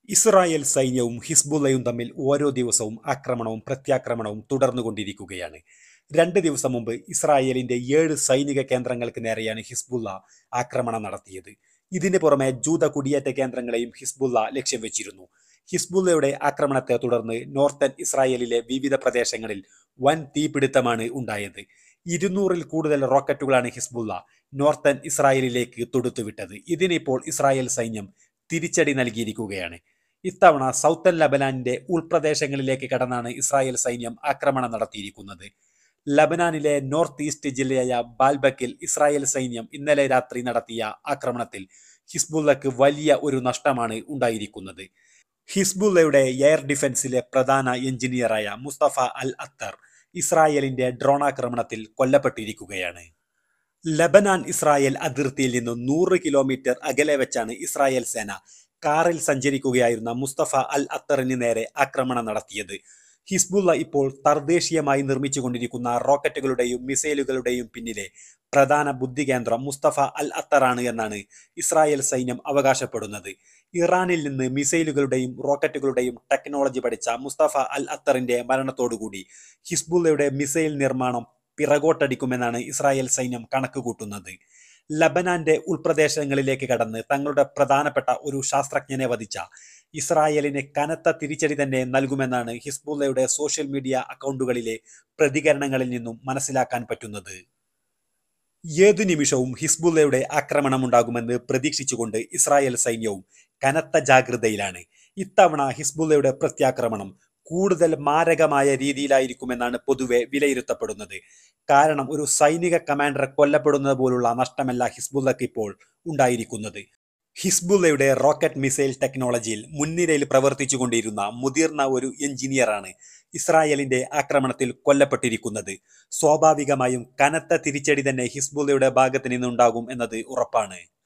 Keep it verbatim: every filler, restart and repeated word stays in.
Israel സൈന്യവും ഹിസ്ബുള്ളയും തമ്മിൽ ഓരോ ദിവസവും ആക്രമണവും പ്രത്യാക്രമണവും തുടർന്നുകൊണ്ടിരിക്കുകയാണ്. രണ്ട് ദിവസം മുമ്പ് ഇസ്രായേലിന്റെ ഏഴ് സൈനിക കേന്ദ്രങ്ങൾക്ക് നേരെയാണ് ഹിസ്ബുള്ള ആക്രമണം നടത്തിയത്. ഇതിന് പുറമെ ജൂത കുടിയേറ്റ കേന്ദ്രങ്ങളെയും ഹിസ്ബുള്ള ലക്ഷ്യം വെച്ചിരുന്നു. ഹിസ്ബുള്ളയുടെ ആക്രമണത്തെ തുടർന്ന് നോർത്തേൺ ഇസ്രായേലിലെ വിവിധ പ്രദേശങ്ങളിൽ വൻ തീപിടുത്തമാണ് ഉണ്ടായത്. ഇരുന്നൂറിൽ കൂടുതൽ റോക്കറ്റുകളാണ് ഹിസ്ബുള്ള നോർത്തേൺ ഇസ്രായേലിലേക്ക് തൊടുത്തുവിട്ടത്. ഇതിനിപ്പോൾ ഇസ്രായേൽ സൈന്യം തിരിച്ചടി നൽകിയിരിക്കുകയാണ്. ഇത്തവണ സൗത്തൻ ലബനാനിന്റെ ഉൾപ്രദേശങ്ങളിലേക്ക് കടന്നാണ് ഇസ്രായേൽ സൈന്യം ആക്രമണം നടത്തിയിരിക്കുന്നത്. ലബനാനിലെ നോർത്ത് ഈസ്റ്റ് ജില്ലയായ ബാൽബക്കിൽ ഇസ്രായേൽ സൈന്യം ഇന്നലെ രാത്രി നടത്തിയ ആക്രമണത്തിൽ ഹിസ്ബുള്ളക്ക് വലിയ ഒരു നഷ്ടമാണ് ഉണ്ടായിരിക്കുന്നത്. ഹിസ്ബുള്ളയുടെ എയർ ഡിഫൻസിലെ പ്രധാന എഞ്ചിനീയറായ മുസ്തഫ അൽ അത്തർ ഇസ്രായേലിന്റെ ഡ്രോണാക്രമണത്തിൽ കൊല്ലപ്പെട്ടിരിക്കുകയാണ്. ലബനാൻ ഇസ്രായേൽ അതിർത്തിയിൽ നിന്നും നൂറ് കിലോമീറ്റർ അകലെ വെച്ചാണ് ഇസ്രായേൽ സേന കാറിൽ സഞ്ചരിക്കുകയായിരുന്ന മുസ്തഫ അൽ അത്തറിന് നേരെ ആക്രമണം നടത്തിയത്. ഹിസ്ബുള്ള ഇപ്പോൾ തദ്ദേശീയമായി നിർമ്മിച്ചുകൊണ്ടിരിക്കുന്ന റോക്കറ്റുകളുടെയും മിസൈലുകളുടെയും പിന്നിലെ പ്രധാന ബുദ്ധികേന്ദ്രം മുസ്തഫ അൽ അത്തറാണ് എന്നാണ് ഇസ്രായേൽ സൈന്യം അവകാശപ്പെടുന്നത്. ഇറാനിൽ നിന്ന് മിസൈലുകളുടെയും റോക്കറ്റുകളുടെയും ടെക്നോളജി പഠിച്ച മുസ്തഫ അൽ അത്തറിന്റെ മരണത്തോടുകൂടി ഹിസ്ബുള്ളയുടെ മിസൈൽ നിർമ്മാണം പിറകോട്ടടിക്കുമെന്നാണ് ഇസ്രായേൽ സൈന്യം കണക്കുകൂട്ടുന്നത്. ലബനാന്റെ ഉൾപ്രദേശങ്ങളിലേക്ക് കടന്ന് തങ്ങളുടെ പ്രധാനപ്പെട്ട ഒരു ശാസ്ത്രജ്ഞനെ വധിച്ച ഇസ്രായേലിന് കനത്ത തിരിച്ചടി തന്നെ നൽകുമെന്നാണ് ഹിസ്ബുള്ളയുടെ സോഷ്യൽ മീഡിയ അക്കൗണ്ടുകളിലെ പ്രതികരണങ്ങളിൽ നിന്നും മനസ്സിലാക്കാൻ പറ്റുന്നത്. ഏതു നിമിഷവും ഹിസ്ബുള്ളയുടെ ആക്രമണമുണ്ടാകുമെന്ന് പ്രതീക്ഷിച്ചുകൊണ്ട് ഇസ്രായേൽ സൈന്യവും കനത്ത ജാഗ്രതയിലാണ്. ഇത്തവണ ഹിസ്ബുള്ളയുടെ പ്രത്യാക്രമണം കൂടുതൽ മാരകമായ രീതിയിലായിരിക്കുമെന്നാണ് പൊതുവെ വിലയിരുത്തപ്പെടുന്നത്. കാരണം ഒരു സൈനിക കമാൻഡറെ കൊല്ലപ്പെടുന്നത് പോലുള്ള നഷ്ടമല്ല ഹിസ്ബുള്ളക്ക് ഇപ്പോൾ ഉണ്ടായിരിക്കുന്നത്. ഹിസ്ബുള്ളയുടെ റോക്കറ്റ് മിസൈൽ ടെക്നോളജിയിൽ മുൻനിരയിൽ പ്രവർത്തിച്ചുകൊണ്ടിരുന്ന മുതിർന്ന ഒരു എഞ്ചിനീയറാണ് ഇസ്രായേലിന്റെ ആക്രമണത്തിൽ കൊല്ലപ്പെട്ടിരിക്കുന്നത്. സ്വാഭാവികമായും കനത്ത തിരിച്ചടി തന്നെ ഹിസ്ബുള്ളയുടെ ഭാഗത്ത് നിന്നുണ്ടാകും എന്നത് ഉറപ്പാണ്.